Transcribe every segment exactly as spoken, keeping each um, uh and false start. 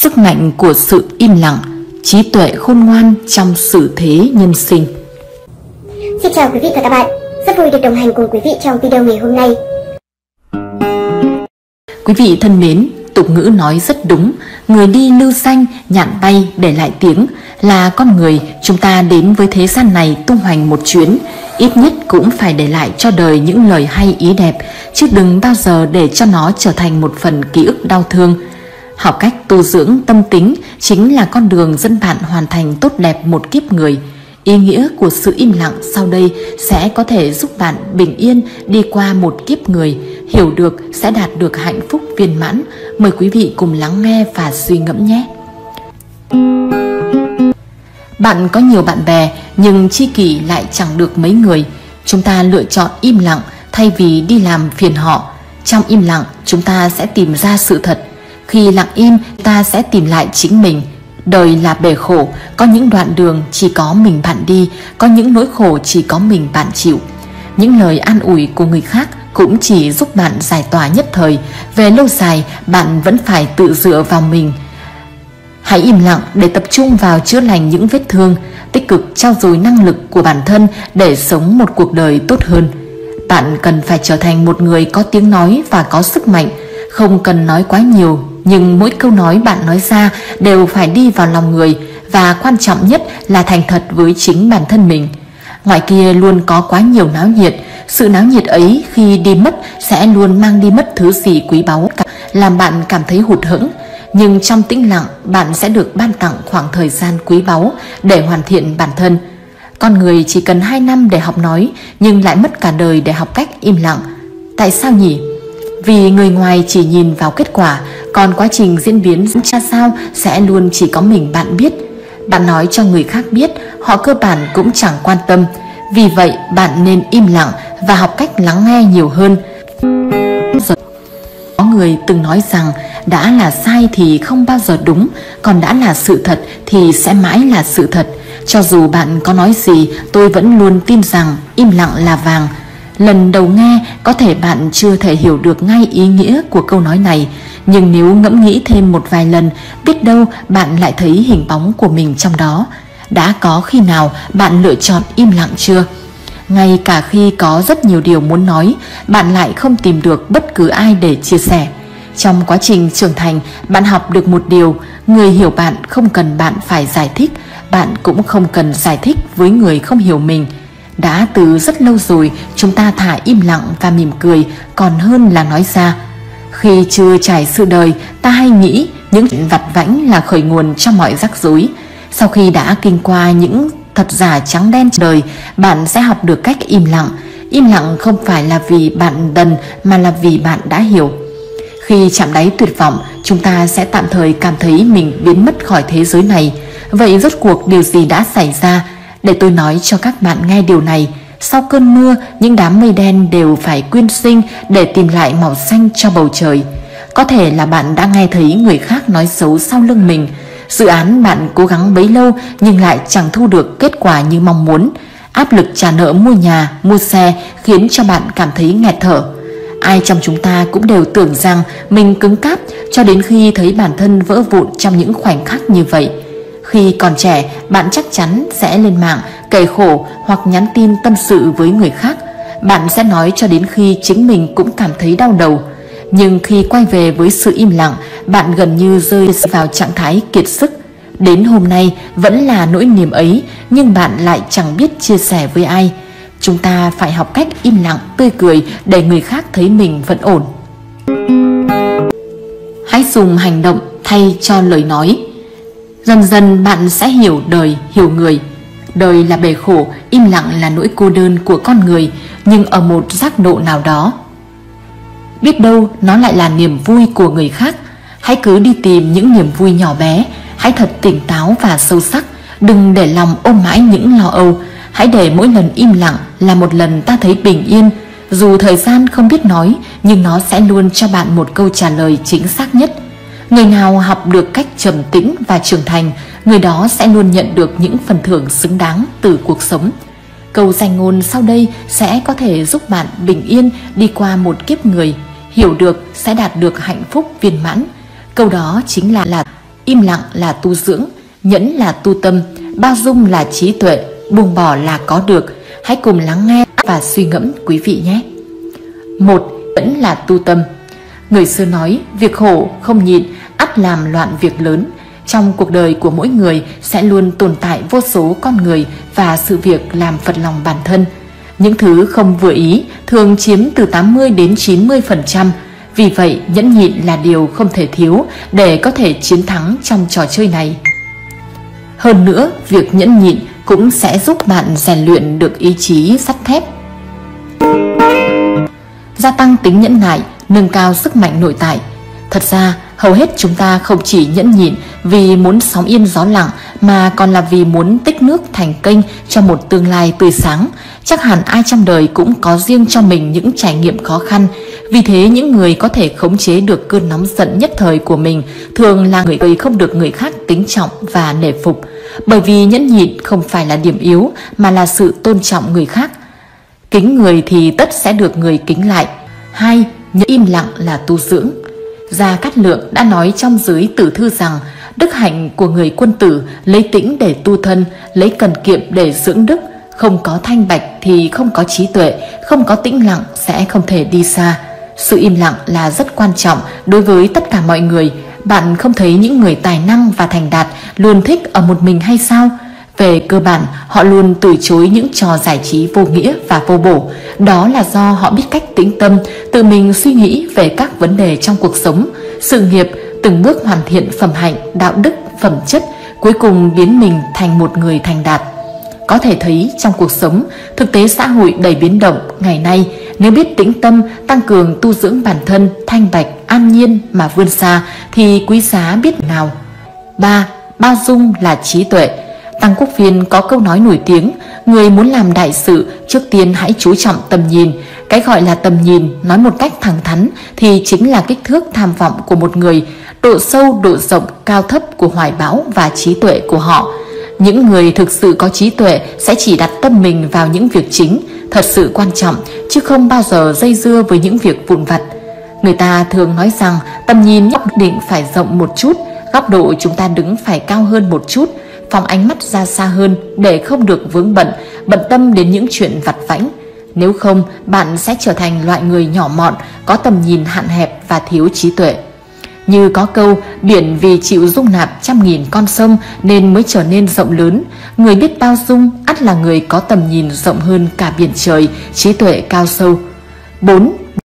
sức mạnh của sự im lặng, trí tuệ khôn ngoan trong sự thế nhân sinh. Xin chào quý vị và các bạn, rất vui được đồng hành cùng quý vị trong video ngày hôm nay. Quý vị thân mến, tục ngữ nói rất đúng, người đi lưu danh, nhạn tay để lại tiếng. Là con người, chúng ta đến với thế gian này tung hoành một chuyến, ít nhất cũng phải để lại cho đời những lời hay ý đẹp, chứ đừng bao giờ để cho nó trở thành một phần ký ức đau thương. Học cách tu dưỡng tâm tính chính là con đường dẫn bạn hoàn thành tốt đẹp một kiếp người. Ý nghĩa của sự im lặng sau đây sẽ có thể giúp bạn bình yên đi qua một kiếp người, hiểu được sẽ đạt được hạnh phúc viên mãn. Mời quý vị cùng lắng nghe và suy ngẫm nhé. Bạn có nhiều bạn bè nhưng tri kỷ lại chẳng được mấy người. Chúng ta lựa chọn im lặng thay vì đi làm phiền họ. Trong im lặng chúng ta sẽ tìm ra sự thật. Khi lặng im ta sẽ tìm lại chính mình. Đời là bể khổ, có những đoạn đường chỉ có mình bạn đi, có những nỗi khổ chỉ có mình bạn chịu. Những lời an ủi của người khác cũng chỉ giúp bạn giải tỏa nhất thời, về lâu dài bạn vẫn phải tự dựa vào mình. Hãy im lặng để tập trung vào chữa lành những vết thương, tích cực trau dồi năng lực của bản thân để sống một cuộc đời tốt hơn. Bạn cần phải trở thành một người có tiếng nói và có sức mạnh, không cần nói quá nhiều, nhưng mỗi câu nói bạn nói ra đều phải đi vào lòng người, và quan trọng nhất là thành thật với chính bản thân mình. Ngoài kia luôn có quá nhiều náo nhiệt, sự náo nhiệt ấy khi đi mất sẽ luôn mang đi mất thứ gì quý báu, làm bạn cảm thấy hụt hẫng. Nhưng trong tĩnh lặng bạn sẽ được ban tặng khoảng thời gian quý báu để hoàn thiện bản thân. Con người chỉ cần hai năm để học nói, nhưng lại mất cả đời để học cách im lặng. Tại sao nhỉ? Vì người ngoài chỉ nhìn vào kết quả, còn quá trình diễn biến ra sao sẽ luôn chỉ có mình bạn biết. Bạn nói cho người khác biết, họ cơ bản cũng chẳng quan tâm. Vì vậy bạn nên im lặng và học cách lắng nghe nhiều hơn. Có người từng nói rằng đã là sai thì không bao giờ đúng, còn đã là sự thật thì sẽ mãi là sự thật. Cho dù bạn có nói gì, tôi vẫn luôn tin rằng im lặng là vàng. Lần đầu nghe có thể bạn chưa thể hiểu được ngay ý nghĩa của câu nói này, nhưng nếu ngẫm nghĩ thêm một vài lần, biết đâu bạn lại thấy hình bóng của mình trong đó. Đã có khi nào bạn lựa chọn im lặng chưa? Ngay cả khi có rất nhiều điều muốn nói, bạn lại không tìm được bất cứ ai để chia sẻ. Trong quá trình trưởng thành, bạn học được một điều: người hiểu bạn không cần bạn phải giải thích, bạn cũng không cần giải thích với người không hiểu mình. Đã từ rất lâu rồi chúng ta thà im lặng và mỉm cười còn hơn là nói ra. Khi chưa trải sự đời, ta hay nghĩ những chuyện vặt vãnh là khởi nguồn cho mọi rắc rối. Sau khi đã kinh qua những thật giả trắng đen đời, bạn sẽ học được cách im lặng. Im lặng không phải là vì bạn đần, mà là vì bạn đã hiểu. Khi chạm đáy tuyệt vọng, chúng ta sẽ tạm thời cảm thấy mình biến mất khỏi thế giới này. Vậy rốt cuộc điều gì đã xảy ra? Để tôi nói cho các bạn nghe điều này. Sau cơn mưa, những đám mây đen đều phải quyên sinh để tìm lại màu xanh cho bầu trời. Có thể là bạn đã nghe thấy người khác nói xấu sau lưng mình. Dự án bạn cố gắng bấy lâu nhưng lại chẳng thu được kết quả như mong muốn. Áp lực trả nợ mua nhà, mua xe khiến cho bạn cảm thấy nghẹt thở. Ai trong chúng ta cũng đều tưởng rằng mình cứng cáp, cho đến khi thấy bản thân vỡ vụn trong những khoảnh khắc như vậy. Khi còn trẻ, bạn chắc chắn sẽ lên mạng kể khổ hoặc nhắn tin tâm sự với người khác. Bạn sẽ nói cho đến khi chính mình cũng cảm thấy đau đầu. Nhưng khi quay về với sự im lặng, bạn gần như rơi vào trạng thái kiệt sức. Đến hôm nay vẫn là nỗi niềm ấy, nhưng bạn lại chẳng biết chia sẻ với ai. Chúng ta phải học cách im lặng, tươi cười để người khác thấy mình vẫn ổn. Hãy dùng hành động thay cho lời nói. Dần dần bạn sẽ hiểu đời, hiểu người. Đời là bể khổ, im lặng là nỗi cô đơn của con người, nhưng ở một giác độ nào đó, biết đâu nó lại là niềm vui của người khác. Hãy cứ đi tìm những niềm vui nhỏ bé. Hãy thật tỉnh táo và sâu sắc. Đừng để lòng ôm mãi những lo âu. Hãy để mỗi lần im lặng là một lần ta thấy bình yên. Dù thời gian không biết nói, nhưng nó sẽ luôn cho bạn một câu trả lời chính xác nhất. Người nào học được cách trầm tĩnh và trưởng thành, người đó sẽ luôn nhận được những phần thưởng xứng đáng từ cuộc sống. Câu danh ngôn sau đây sẽ có thể giúp bạn bình yên đi qua một kiếp người. Hiểu được sẽ đạt được hạnh phúc viên mãn. Câu đó chính là là im lặng là tu dưỡng, nhẫn là tu tâm, bao dung là trí tuệ, buông bỏ là có được. Hãy cùng lắng nghe và suy ngẫm quý vị nhé. Một, vẫn là tu tâm. Người xưa nói, việc khổ không nhịn, ắt làm loạn việc lớn. Trong cuộc đời của mỗi người sẽ luôn tồn tại vô số con người và sự việc làm phật lòng bản thân. Những thứ không vừa ý thường chiếm từ tám mươi đến chín mươi phần trăm. Vì vậy, nhẫn nhịn là điều không thể thiếu để có thể chiến thắng trong trò chơi này. Hơn nữa, việc nhẫn nhịn cũng sẽ giúp bạn rèn luyện được ý chí sắt thép, gia tăng tính nhẫn nại, nâng cao sức mạnh nội tại. Thật ra, hầu hết chúng ta không chỉ nhẫn nhịn vì muốn sóng yên gió lặng, mà còn là vì muốn tích nước thành kênh cho một tương lai tươi sáng. Chắc hẳn ai trong đời cũng có riêng cho mình những trải nghiệm khó khăn. Vì thế, những người có thể khống chế được cơn nóng giận nhất thời của mình thường là người không được người khác kính trọng và nể phục. Bởi vì nhẫn nhịn không phải là điểm yếu, mà là sự tôn trọng người khác. Kính người thì tất sẽ được người kính lại. Hai, nhẫn im lặng là tu dưỡng. Gia Cát Lượng đã nói trong giới Tử Thư rằng, đức hạnh của người quân tử lấy tĩnh để tu thân, lấy cần kiệm để dưỡng đức. Không có thanh bạch thì không có trí tuệ, không có tĩnh lặng sẽ không thể đi xa. Sự im lặng là rất quan trọng đối với tất cả mọi người. Bạn không thấy những người tài năng và thành đạt luôn thích ở một mình hay sao? Về cơ bản, họ luôn từ chối những trò giải trí vô nghĩa và vô bổ. Đó là do họ biết cách tĩnh tâm, tự mình suy nghĩ về các vấn đề trong cuộc sống, sự nghiệp, từng bước hoàn thiện phẩm hạnh, đạo đức, phẩm chất, cuối cùng biến mình thành một người thành đạt. Có thể thấy trong cuộc sống, thực tế xã hội đầy biến động ngày nay, nếu biết tĩnh tâm, tăng cường tu dưỡng bản thân, thanh bạch, an nhiên mà vươn xa thì quý giá biết nào. Ba, bao dung là trí tuệ. Tăng Quốc Phiên có câu nói nổi tiếng, người muốn làm đại sự, trước tiên hãy chú trọng tầm nhìn. Cái gọi là tầm nhìn, nói một cách thẳng thắn, thì chính là kích thước tham vọng của một người, độ sâu, độ rộng, cao thấp của hoài bão và trí tuệ của họ. Những người thực sự có trí tuệ sẽ chỉ đặt tâm mình vào những việc chính, thật sự quan trọng, chứ không bao giờ dây dưa với những việc vụn vặt. Người ta thường nói rằng tầm nhìn nhất định phải rộng một chút, góc độ chúng ta đứng phải cao hơn một chút, phóng ánh mắt ra xa hơn để không được vướng bận, bận tâm đến những chuyện vặt vãnh. Nếu không, bạn sẽ trở thành loại người nhỏ mọn, có tầm nhìn hạn hẹp và thiếu trí tuệ. Như có câu, biển vì chịu dung nạp trăm nghìn con sông nên mới trở nên rộng lớn. Người biết bao dung ắt là người có tầm nhìn rộng hơn cả biển trời, trí tuệ cao sâu. Bốn,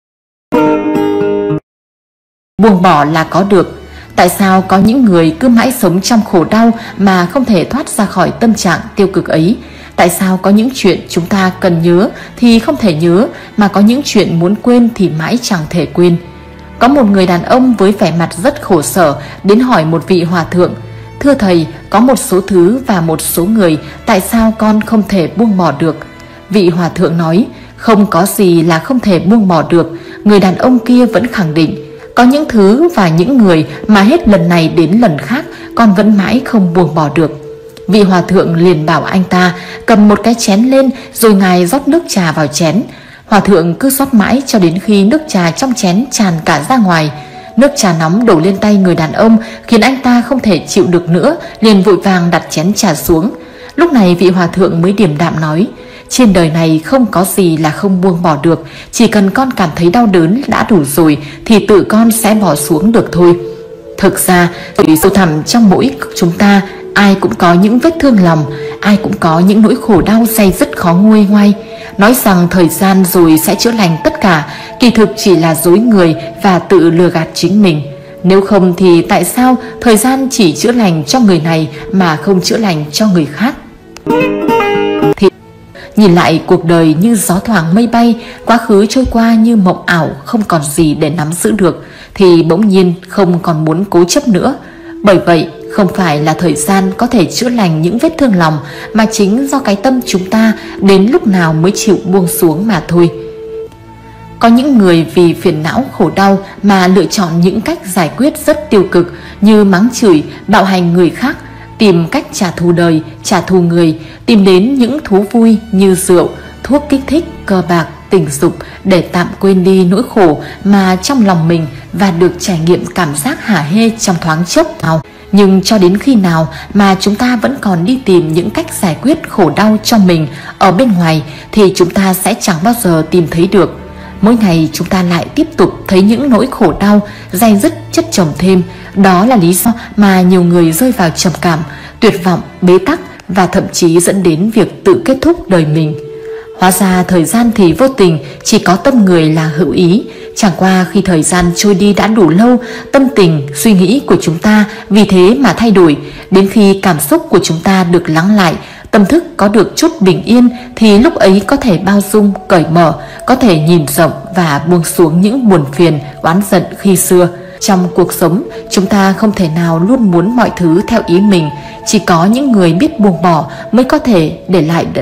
buông bỏ là có được. Tại sao có những người cứ mãi sống trong khổ đau mà không thể thoát ra khỏi tâm trạng tiêu cực ấy? Tại sao có những chuyện chúng ta cần nhớ thì không thể nhớ, mà có những chuyện muốn quên thì mãi chẳng thể quên? Có một người đàn ông với vẻ mặt rất khổ sở đến hỏi một vị hòa thượng: "Thưa thầy, có một số thứ và một số người, tại sao con không thể buông bỏ được?" Vị hòa thượng nói: "Không có gì là không thể buông bỏ được." Người đàn ông kia vẫn khẳng định: "Có những thứ và những người mà hết lần này đến lần khác con vẫn mãi không buông bỏ được." Vị hòa thượng liền bảo anh ta cầm một cái chén lên, rồi ngài rót nước trà vào chén. Hòa thượng cứ rót mãi cho đến khi nước trà trong chén tràn cả ra ngoài. Nước trà nóng đổ lên tay người đàn ông khiến anh ta không thể chịu được nữa, liền vội vàng đặt chén trà xuống. Lúc này vị hòa thượng mới điềm đạm nói: "Trên đời này không có gì là không buông bỏ được, chỉ cần con cảm thấy đau đớn đã đủ rồi thì tự con sẽ bỏ xuống được thôi." Thực ra, sâu thẳm trong mỗi chúng ta, ai cũng có những vết thương lòng, ai cũng có những nỗi khổ đau day dứt khó nguôi ngoai. Nói rằng thời gian rồi sẽ chữa lành tất cả, kỳ thực chỉ là dối người và tự lừa gạt chính mình. Nếu không thì tại sao thời gian chỉ chữa lành cho người này mà không chữa lành cho người khác? Thì nhìn lại cuộc đời như gió thoảng mây bay, quá khứ trôi qua như mộng ảo, không còn gì để nắm giữ được, thì bỗng nhiên không còn muốn cố chấp nữa. Bởi vậy, không phải là thời gian có thể chữa lành những vết thương lòng, mà chính do cái tâm chúng ta đến lúc nào mới chịu buông xuống mà thôi. Có những người vì phiền não khổ đau mà lựa chọn những cách giải quyết rất tiêu cực, như mắng chửi, bạo hành người khác, tìm cách trả thù đời, trả thù người, tìm đến những thú vui như rượu, thuốc kích thích, cờ bạc, tình dục để tạm quên đi nỗi khổ mà trong lòng mình và được trải nghiệm cảm giác hả hê trong thoáng chốc nào. Nhưng cho đến khi nào mà chúng ta vẫn còn đi tìm những cách giải quyết khổ đau cho mình ở bên ngoài thì chúng ta sẽ chẳng bao giờ tìm thấy được. Mỗi ngày chúng ta lại tiếp tục thấy những nỗi khổ đau day dứt chất chồng thêm. Đó là lý do mà nhiều người rơi vào trầm cảm, tuyệt vọng, bế tắc và thậm chí dẫn đến việc tự kết thúc đời mình. Hóa ra thời gian thì vô tình, chỉ có tâm người là hữu ý. Chẳng qua khi thời gian trôi đi đã đủ lâu, tâm tình, suy nghĩ của chúng ta vì thế mà thay đổi. Đến khi cảm xúc của chúng ta được lắng lại, tâm thức có được chút bình yên thì lúc ấy có thể bao dung, cởi mở, có thể nhìn rộng và buông xuống những buồn phiền, oán giận khi xưa. Trong cuộc sống, chúng ta không thể nào luôn muốn mọi thứ theo ý mình. Chỉ có những người biết buông bỏ mới có thể để lại đ...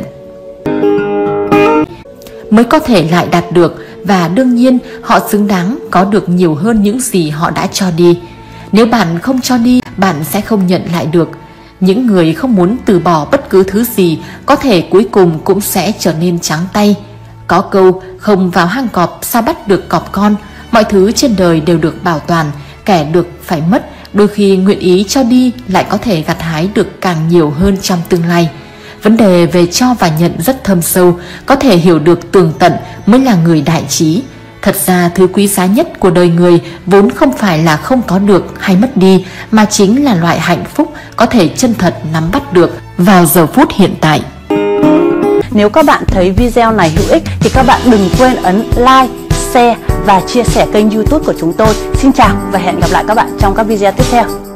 mới có thể lại đạt được, và đương nhiên họ xứng đáng có được nhiều hơn những gì họ đã cho đi. Nếu bạn không cho đi, bạn sẽ không nhận lại được. Những người không muốn từ bỏ bất cứ thứ gì có thể cuối cùng cũng sẽ trở nên trắng tay. Có câu không vào hang cọp sao bắt được cọp con. Mọi thứ trên đời đều được bảo toàn, kẻ được phải mất. Đôi khi nguyện ý cho đi lại có thể gặt hái được càng nhiều hơn trong tương lai. Vấn đề về cho và nhận rất thâm sâu, có thể hiểu được tường tận mới là người đại trí. Thật ra thứ quý giá nhất của đời người vốn không phải là không có được hay mất đi, mà chính là loại hạnh phúc có thể chân thật nắm bắt được vào giờ phút hiện tại. Nếu các bạn thấy video này hữu ích thì các bạn đừng quên ấn like, share và chia sẻ kênh YouTube của chúng tôi. Xin chào và hẹn gặp lại các bạn trong các video tiếp theo.